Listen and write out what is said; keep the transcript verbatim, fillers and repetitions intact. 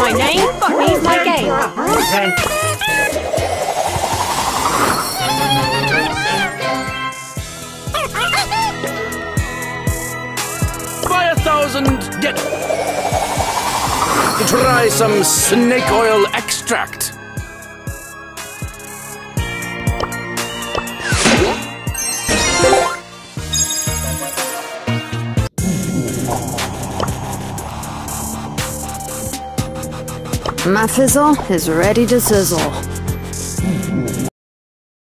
my name, but here's my game. Buy a thousand, get... Try some snake oil extract. My fizzle is ready to sizzle.